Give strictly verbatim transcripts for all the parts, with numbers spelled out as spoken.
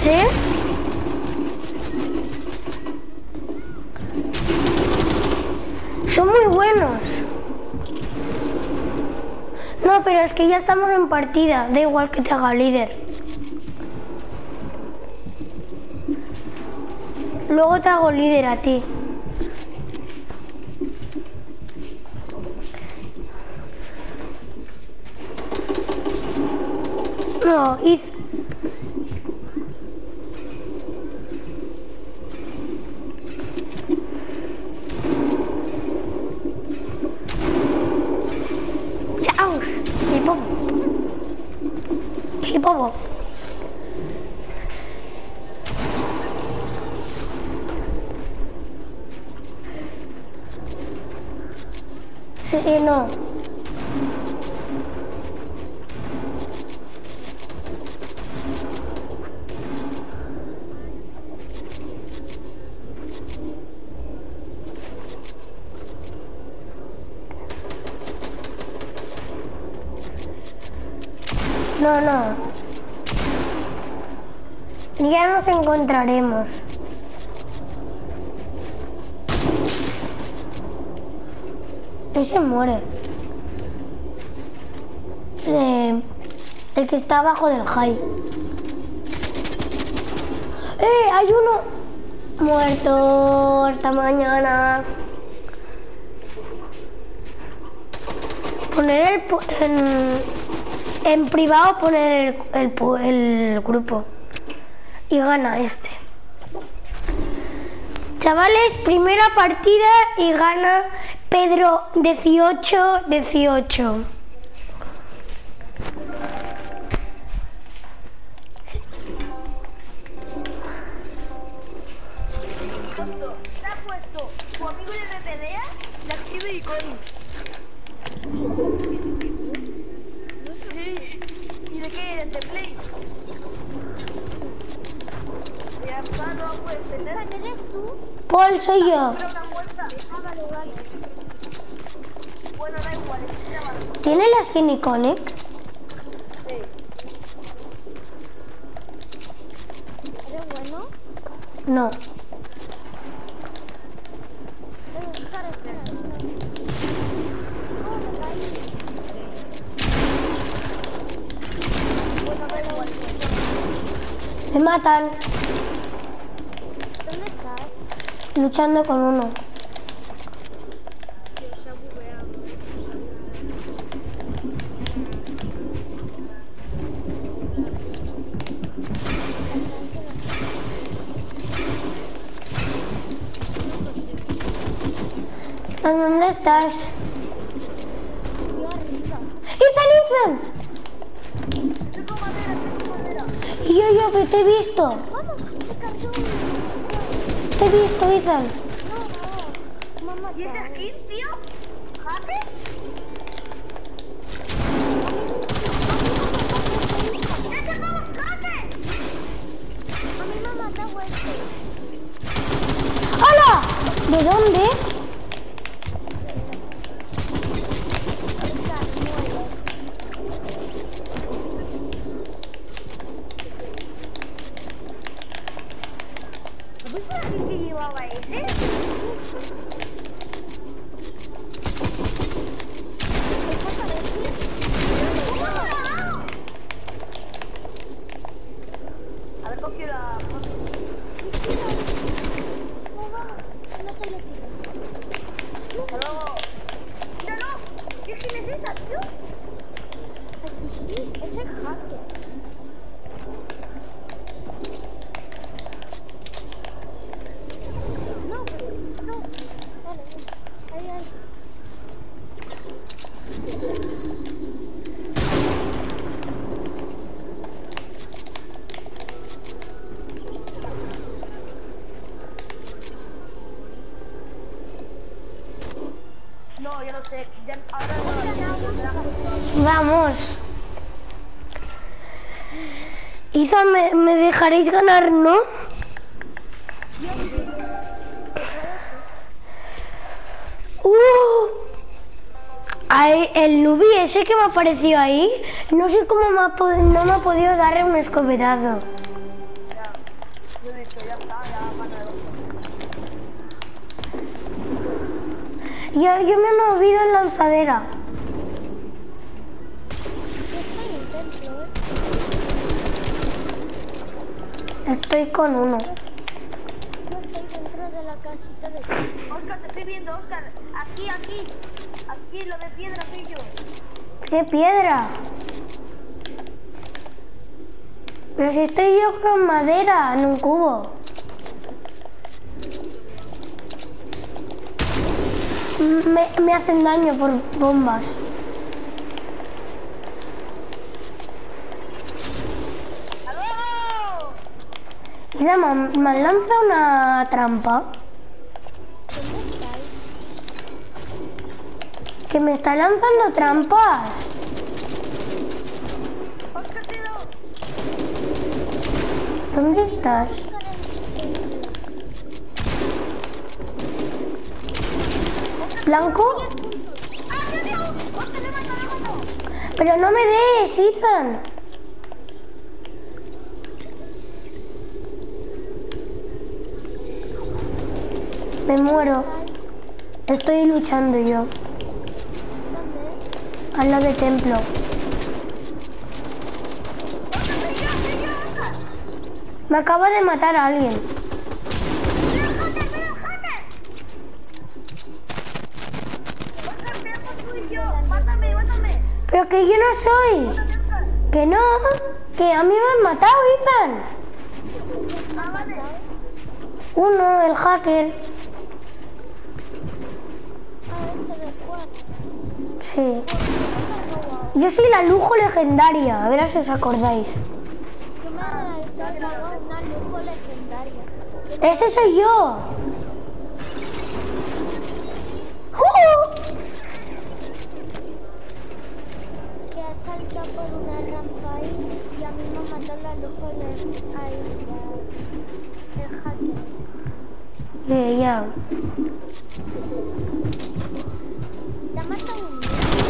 ¿Sí? Son muy buenos. No, pero es que ya estamos en partida. Da igual que te haga líder. Luego te hago líder a ti. No, y... ¡Chao! ¡Qué bobo! ¡Qué bobo! Sí, no. No, no. Ya nos encontraremos. Y se muere. Eh, el que está abajo del high. ¡Eh! Hay uno muerto esta mañana. Poner el... En, en privado poner el, el, el grupo. Y gana este. Chavales, primera partida y gana Pedro dieciocho dieciocho. Se ha puesto tu amigo de R P D A, la escribe Iconi. Sí. ¿Y de qué eres? ¿De Play? Ya está, no puedes entender. ¿Eres tú? Paul, soy yo. Pero una muerta. Ah, vale, vale. Bueno, da igual, es que ya va. ¿Tiene la skin Iconic? Sí. ¿Eres bueno? No. Eh, espera, espera. No, me caí. Bueno, da igual. Me matan. ¿Dónde estás? Luchando con uno. Sí, os ha bugueado. ¿Dónde estás? Yo arriba. ¡Ethan, Ethan! Tengo madera, tengo madera. Y yo, yo, que te he visto. Vamos, te cargó. Te he visto, Ethan. No, no. Mamá, ¿Y ese skin, tío? ¿Jate? ¡Ese vamos, jate! a mí me mata ese. ¡Hola! ¿De dónde? ¿No fue alguien que llevaba ese? A ver, cogió la... No, vamos. No te lo tiro. Hasta luego. ¡No, no! ¿Qué skin es esa, tío? Aquí sí, es el hacker. No, pero no. Vale, vale. Ahí, ahí. No, yo no sé. Ya, ahora no. Vamos. Ethan, ¿me, me dejaréis ganar, no? Yo sí. Se puede, sí. Uh, ay, el nubi ese que me apareció ahí, no sé cómo me ha pod- no me ha podido dar un escopetazo. Ya. visto, ya está, ya mano de dos. Yo, yo me he movido en lanzadera. Yo estoy en templo, ¿eh? Estoy con uno. Yo estoy dentro de la casita de templo. Oscar, te estoy viendo, Oscar. Aquí, aquí. Aquí, lo de piedra, pillo. ¿Qué piedra? Pero si estoy yo con madera en un cubo. Me, me hacen daño por bombas. ¡Aló! Y me, me han lanzado una trampa. ¿Dónde estáis? Que me está lanzando trampas. Oscar, te doy. ¿Dónde estás? Buscar el templo. ¿Blanco? ¡Ah, Dios mío! Oscar, le mato, le mato. Pero no me des, Ethan. Me muero. ¿Estáis? Estoy luchando yo. ¿Dónde? Al lado del templo. Oscar, soy yo, soy yo, Oscar. Me acaba de matar a alguien. ¡Soy el hacker, soy el hacker! Oscar, veamos tú y yo. Mátame, mátame. Pero que yo no soy. Mátame, Oscar. Que no. Que a mí me han matado, Ethan. Ah, vale. Uno, el hacker. Ah, ese de cuatro. Sí. Me ha robado. Yo soy la lujo legendaria. A ver si os acordáis. Yo me he robado una lujo legendaria. Ese soy yo. ¡Uh! Que ha saltado por una rampa ahí y a mí me mató la lujo de ahí, la- el hacker. Eh, ya. ¿Te ha matado un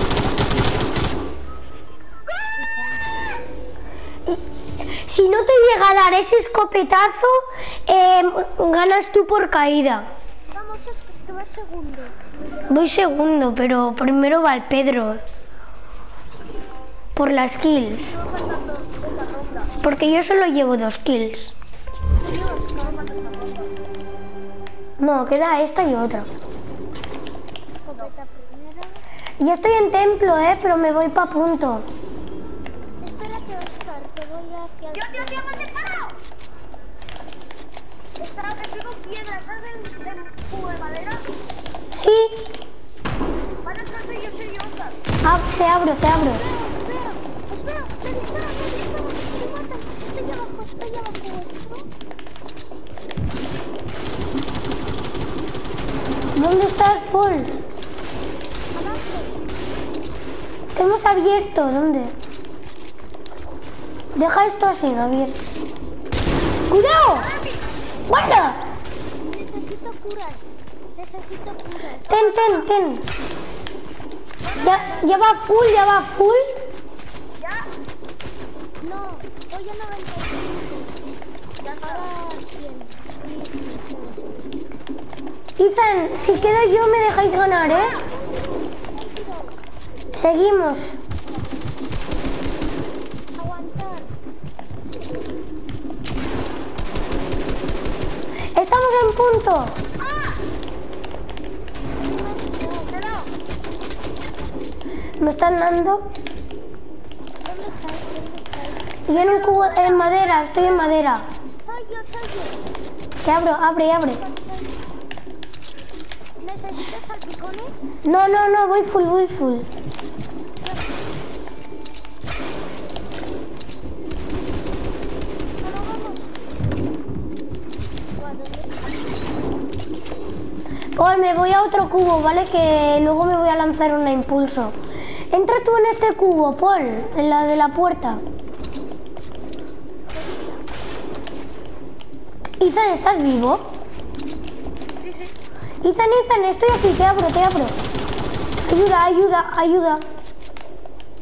Si no te llega a dar ese escopetazo, eh, ganas tú por caída. Vamos, es que va segundo. Voy segundo, pero primero va el Pedro. Por las kills. Estuvo pasando esta ronda. Porque yo solo llevo dos kills. Dios, calma. No, queda esta y otra. Escopeta primera. Yo estoy en templo, eh, pero me voy pa' punto. Espérate, Oscar, que voy hacia el... ¡Dios, Dios, Dios, me has disparado! Estaba metido piedra, ¿estás en el cubo de madera? Sí. Vale, Oscar, soy yo, soy yo, Oscar. Ah, te abro, te abro. Espera, espera, me disparan, me disparan, me matan. Estoy abajo, estoy abajo vuestro. ¿Dónde estás, Paul? Abajo. Te hemos abierto, ¿dónde? Deja esto así, abierto. ¡Cuidado! ¡Guarda! Necesito curas. Necesito curas. Ten, ten, ten. Ya, ya va full, ya va full. ¿Ya? No, voy a noventa y cinco. Ya está. Ahora cien. Y Ethan, si quedo yo me dejáis ganar, ¿eh? Seguimos. aguantar. Estamos en punto. Me están dando. ¿Dónde estáis? ¿Dónde estáis? Y en un cubo en madera, estoy en madera. Soy yo, soy yo. Te abro, abre, abre. Soy yo. ¿Necesitas salpicones? No, no, no, voy full, voy full. Bueno, vamos. Guau, ¿dónde estás? Paul, me voy a otro cubo, ¿vale? Que luego me voy a lanzar una impulso. Entra tú en este cubo, Paul, en la de la puerta. Ethan, ¿estás vivo? Ethan, Ethan, estoy aquí, te abro, te abro. Ayuda, ayuda, ayuda.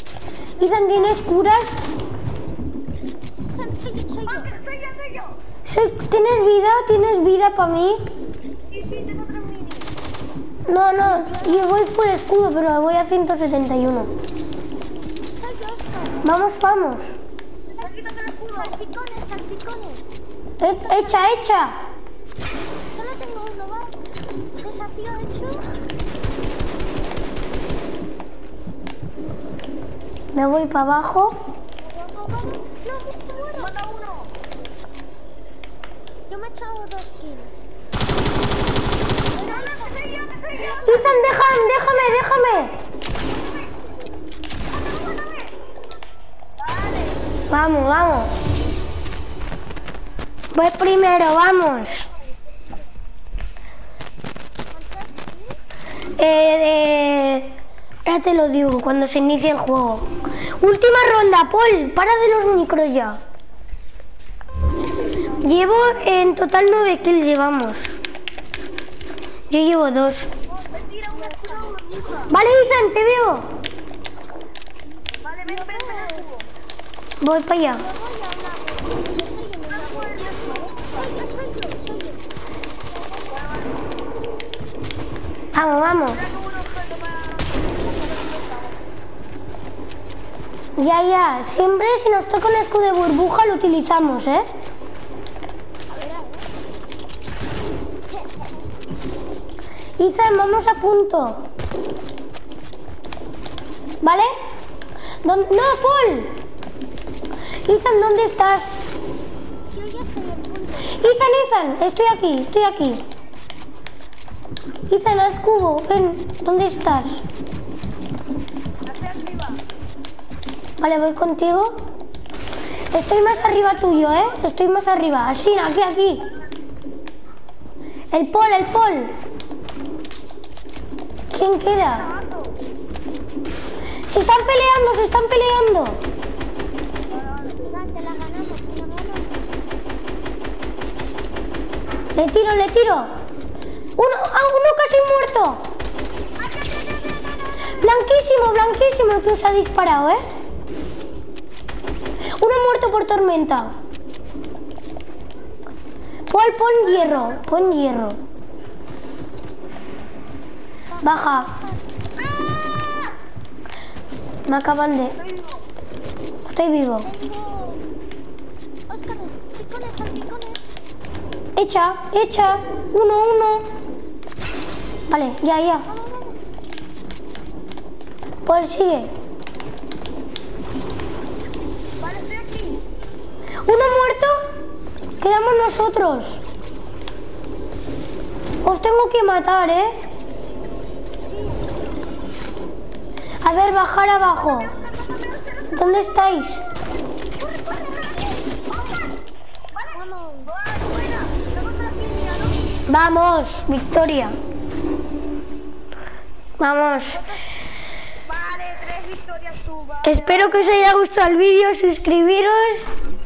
Ethan, ¿tienes curas? Soy yo, soy yo. Soy yo, soy yo. Soy- ¿Tienes vida? ¿Tienes vida para mí? Sí, sí, tengo tres mini. No, no, yo voy por escudo, pero voy a ciento setenta y uno. Soy Oscar. Vamos, vamos. Estás quitando el escudo. Salpicones, salpicones. E- Echa, echa. Solo tengo uno, ¿va? Desafío hecho. Me voy para abajo. Vamos, vamos. No, me muero. Mata uno. Yo me he echado dos kills. ¡Dale, que soy yo, que soy yo! Ethan, déjame, déjame, déjame. ¡Dale! Vamos, vamos. Voy primero, vamos. Eh, eh, ahora te lo digo, cuando se inicie el juego. Última ronda, Paul, para de los micros ya. Llevo en total nueve kills llevamos. Yo llevo dos. Me tira un escudo burbuja. Vale, Ethan, te veo. Vale, ven, ven, ven el escudo. Voy para allá. Yo voy a una. Yo estoy en una. Soy yo, soy yo, soy yo. Vamos, vamos. Tengo un objeto para... Ya, ya. Siempre si nos toca un escudo de burbuja lo utilizamos, ¿eh? A ver, a ver. Ethan, vamos a punto. ¿Vale? ¿Dónde? ¡No, Paul! Ethan, ¿dónde estás? Yo ya estoy en punto. Ethan, Ethan, estoy aquí, estoy aquí. Ethan, haz cubo, ven, ¿dónde estás? Hacia arriba. Vale, voy contigo. Estoy más arriba tuyo, ¿eh? Estoy más arriba. Así, aquí, aquí. El Paul, el Paul. ¿Quién queda? Se están peleando, se están peleando. Venga, te la ganamos, te la ganamos. Le tiro, le tiro. Uno, ah, uno casi muerto. Blanquísimo, blanquísimo el que os ha disparado, ¿eh? Uno muerto por tormenta. Paul, pon hierro, pon hierro. Baja. Me acaban de... Estoy vivo. Tengo... Óscares, picones, salpicones. Echa, echa. Uno, uno. Vale, ya, ya. Vamos, vamos. Paul, sigue. Vale, estoy aquí. ¿Uno muerto? Quedamos nosotros. Os tengo que matar, ¿eh? Sí. A ver, bajar abajo. ¿Dónde estáis? Vamos. Vale, buena. Tengo otra línea, ¿no? Vamos, victoria. Vamos. Vale, tres victorias tú, vale. Espero que os haya gustado el vídeo. Suscribiros